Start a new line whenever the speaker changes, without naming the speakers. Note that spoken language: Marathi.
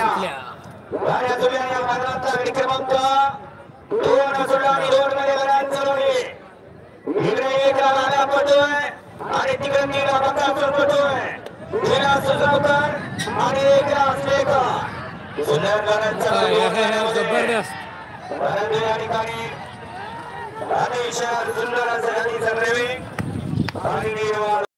जिंकल्या.
गाड्या जुळल्या या मैदानाचा गडी क्रमांक 2 सोडला आणि 2 मध्ये लढत चालू आहे. इकडे एक लागा पडतोय आणि तिकडे 3 बकासूर पडतोय. 3 सुजावकर आणि 1 शेखर. सुंदर लढत चालू आहे.
जबरदस्त
परंतु या ठिकाणी अतिशय सुंदर असं गाडीचं ड्रायव्हिंग आणि निर्वाह